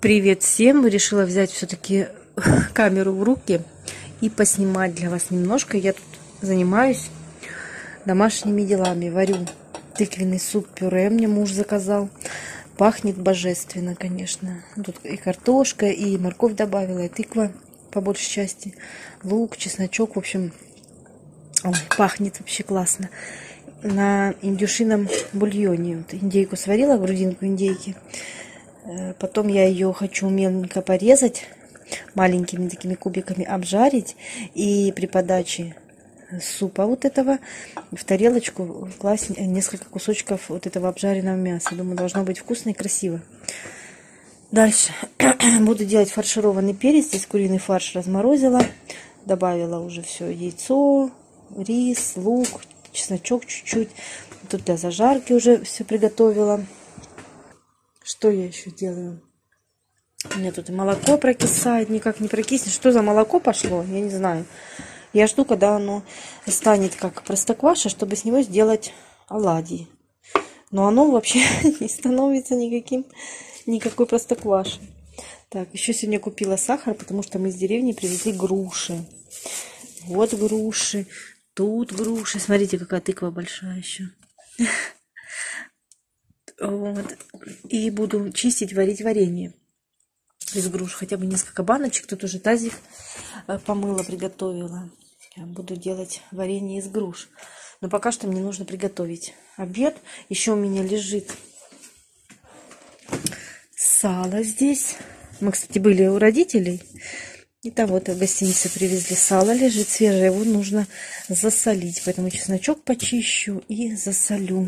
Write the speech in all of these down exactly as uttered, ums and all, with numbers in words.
Привет всем! Решила взять все-таки камеру в руки и поснимать для вас немножко. Я тут занимаюсь домашними делами. Варю тыквенный суп-пюре, мне муж заказал. Пахнет божественно, конечно. Тут и картошка, и морковь добавила, и тыква по большей части. Лук, чесночок, в общем, ой, пахнет вообще классно. На индюшином бульоне. Вот индейку сварила, грудинку индейки. Потом я ее хочу меленько порезать, маленькими такими кубиками обжарить. И при подаче супа вот этого в тарелочку класть несколько кусочков вот этого обжаренного мяса. Думаю, должно быть вкусно и красиво. Дальше буду делать фаршированный перец. Здесь куриный фарш разморозила. Добавила уже все: яйцо, рис, лук, чесночок чуть-чуть. Тут для зажарки уже все приготовила. Что я еще делаю? У меня тут и молоко прокисает, никак не прокиснет. Что за молоко пошло? Я не знаю. Я жду, когда оно станет как простокваша, чтобы с него сделать оладьи. Но оно вообще не становится никаким, никакой простоквашей. Так, еще сегодня купила сахар, потому что мы из деревни привезли груши. Вот груши, тут груши. Смотрите, какая тыква большая еще. Вот. И буду чистить, варить варенье из груш. Хотя бы несколько баночек. Тут уже тазик помыла, приготовила. Буду делать варенье из груш. Но пока что мне нужно приготовить обед. Еще у меня лежит сало здесь. Мы, кстати, были у родителей. И там вот в гостинице привезли сало. Лежит свежее. Его нужно засолить. Поэтому чесночок почищу и засолю.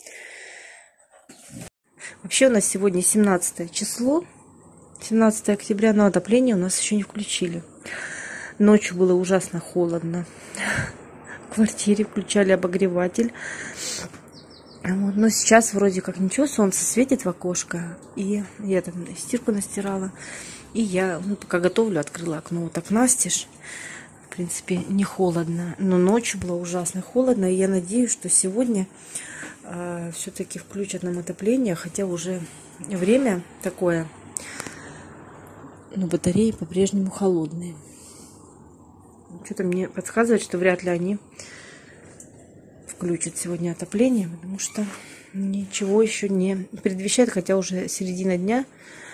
Вообще у нас сегодня семнадцатое число, семнадцатое октября, но отопление у нас еще не включили. Ночью было ужасно холодно. В квартире включали обогреватель. Вот, но сейчас вроде как ничего, солнце светит в окошко. И я там стирку настирала. И я, ну, пока готовлю, открыла окно вот так настежь. В принципе, не холодно. Но ночью было ужасно холодно. И я надеюсь, что сегодня э, все-таки включат нам отопление. Хотя уже время такое. Но батареи по-прежнему холодные. Что-то мне подсказывает, что вряд ли они включат сегодня отопление. Потому что ничего еще не предвещает. Хотя уже середина дня.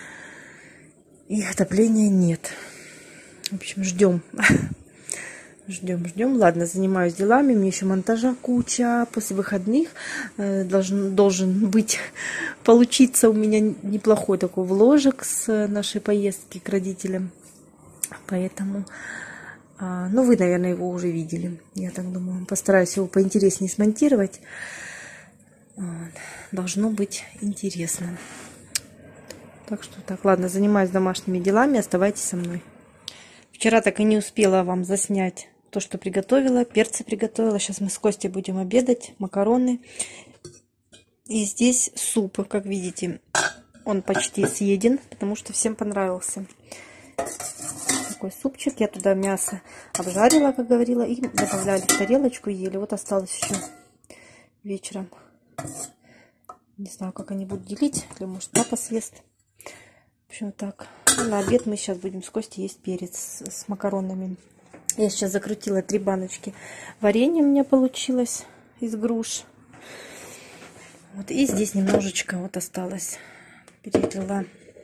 И отопления нет. В общем, ждем. Ждем, ждем. Ладно, занимаюсь делами. Мне еще монтажа куча. После выходных э, должен, должен быть, получиться у меня неплохой такой вложек с нашей поездки к родителям. Поэтому, э, ну, вы, наверное, его уже видели. Я так думаю. Постараюсь его поинтереснее смонтировать. Вот. Должно быть интересно. Так что так, ладно, занимаюсь домашними делами. Оставайтесь со мной. Вчера так и не успела вам заснять то, что приготовила. Перцы приготовила. Сейчас мы с Костей будем обедать. Макароны. И здесь суп, как видите. Он почти съеден, потому что всем понравился. Такой супчик. Я туда мясо обжарила, как говорила. И добавляли в тарелочку, ели. Вот осталось еще вечером. Не знаю, как они будут делить. Или может папа съест. В общем, так. На обед мы сейчас будем с Костей есть перец с, с макаронами. Я сейчас закрутила три баночки варенья, у меня получилось из груш. Вот, и здесь немножечко вот осталось. Перелила.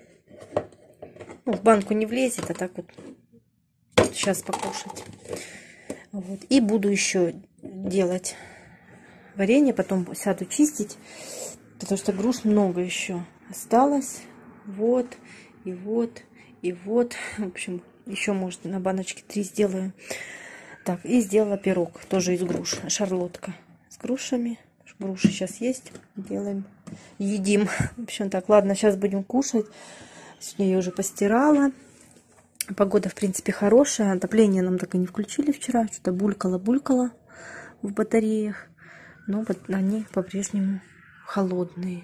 Ну, в банку не влезет, а так вот сейчас покушать. Вот. И буду еще делать варенье, потом сяду чистить, потому что груш много еще осталось. Вот, и вот, и вот. В общем, еще, может, на баночке три сделаю. Так, и сделала пирог. Тоже из груш. Шарлотка с грушами. Груши сейчас есть. Делаем, едим. В общем, так, ладно, сейчас будем кушать. Сегодня я уже постирала. Погода, в принципе, хорошая. Отопление нам так и не включили вчера. Что-то булькало-булькало в батареях. Но вот они по-прежнему холодные.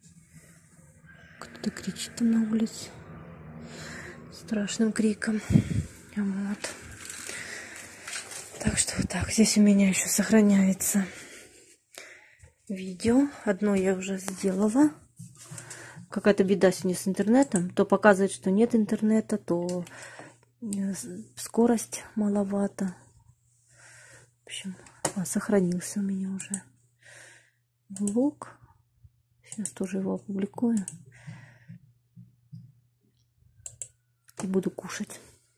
Кто-то кричит там на улице страшным криком. Вот. Так что вот так. Здесь у меня еще сохраняется видео. Одно я уже сделала. какая-то беда сегодня с интернетом. То показывает, что нет интернета, то скорость маловато. В общем, а, сохранился у меня уже влог. Сейчас тоже его опубликую. И буду кушать.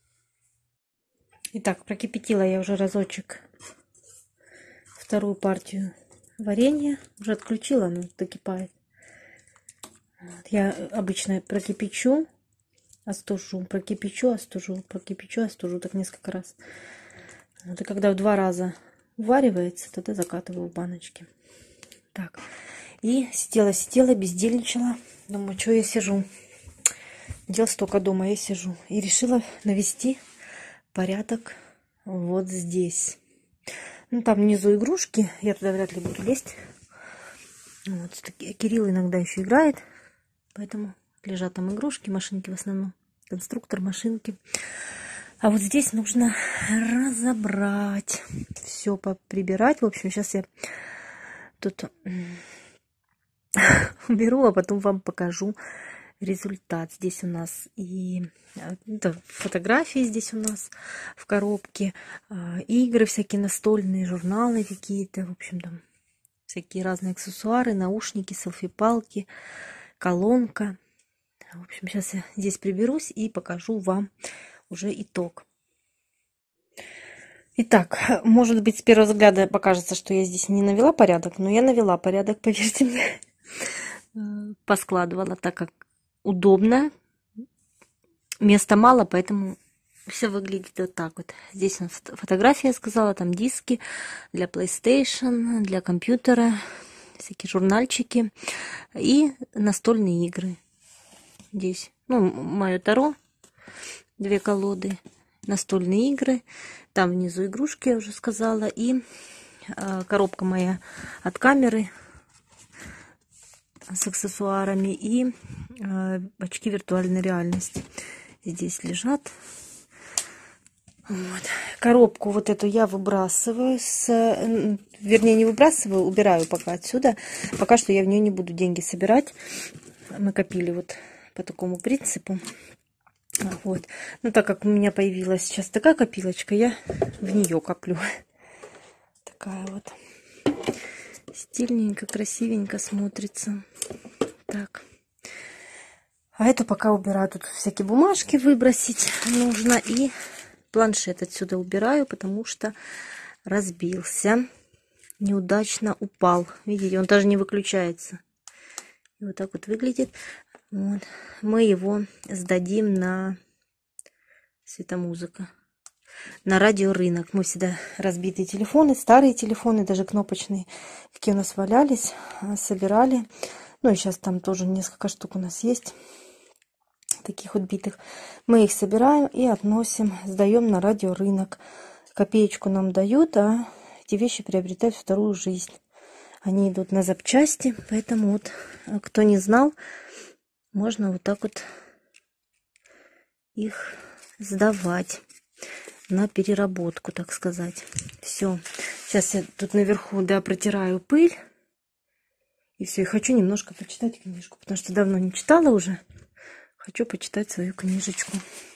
Итак, прокипятила я уже разочек вторую партию варенья. Уже отключила, оно докипает. Вот. Я обычно прокипячу, остужу, прокипячу, остужу, прокипячу, остужу. Так несколько раз. Вот. И когда в два раза уваривается, тогда закатываю в баночки. Так. И сидела-сидела, бездельничала. Думаю, что я сижу. Дел столько дома, я сижу. И решила навести порядок вот здесь. Ну, там внизу игрушки. Я туда вряд ли буду лезть. Вот. Кирилл иногда еще играет. Поэтому лежат там игрушки, машинки в основном. Конструктор, машинки. А вот здесь нужно разобрать. Все поприбирать. В общем, сейчас я тут уберу, а потом вам покажу результат. Здесь у нас и да, фотографии здесь у нас в коробке, игры всякие настольные, журналы какие-то, в общем, там всякие разные аксессуары, наушники, селфи-палки, колонка. В общем, сейчас я здесь приберусь и покажу вам уже итог. Итак, может быть, с первого взгляда покажется, что я здесь не навела порядок, но я навела порядок, поверьте мне. Поскладывала так, как удобно. Места мало, поэтому все выглядит вот так вот. Здесь у нас фотография, я сказала, там диски для PlayStation, для компьютера, всякие журнальчики и настольные игры. Здесь, ну, мое таро, две колоды, настольные игры. Там внизу игрушки, я уже сказала, и э, коробка моя от камеры с аксессуарами и э, очки виртуальной реальности здесь лежат. Вот. Коробку вот эту я выбрасываю, с, вернее не выбрасываю, убираю пока отсюда. Пока что я в нее не буду деньги собирать. Мы копили вот по такому принципу. Вот. Ну так как у меня появилась сейчас такая копилочка, я в нее коплю. Такая вот. Стильненько, красивенько смотрится. Так. А это пока убираю. Тут всякие бумажки выбросить нужно. И планшет отсюда убираю, потому что разбился. Неудачно упал. Видите, он даже не выключается. И вот так вот выглядит. Вот. Мы его сдадим на светомузыка. На радиорынок. Мы всегда разбитые телефоны, старые телефоны, даже кнопочные, какие у нас валялись, собирали. Ну и сейчас там тоже несколько штук у нас есть, таких вот битых. Мы их собираем и относим, сдаем на радиорынок. Копеечку нам дают, а эти вещи приобретают вторую жизнь. Они идут на запчасти, поэтому вот, кто не знал, можно вот так вот их сдавать на переработку, так сказать. Все. Сейчас я тут наверху, да, протираю пыль. И все. И хочу немножко почитать книжку, потому что давно не читала уже. Хочу почитать свою книжечку.